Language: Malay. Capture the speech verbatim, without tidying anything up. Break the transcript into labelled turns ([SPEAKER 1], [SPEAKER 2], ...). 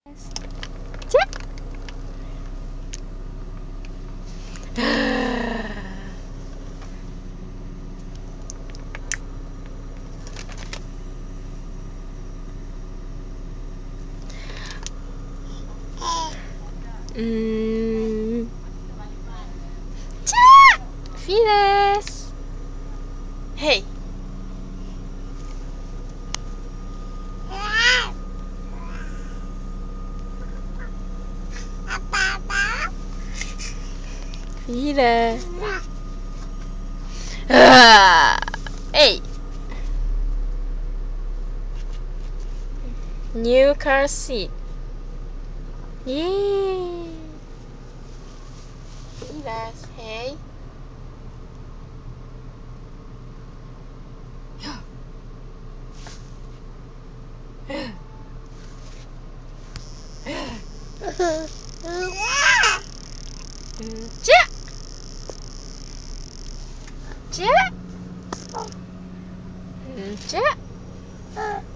[SPEAKER 1] Cek. Hmm. Cek. Firas. Hey. Firas. Ah. Hey. New car seat. Yay. Firas, hey. Cek. Cek. Cek.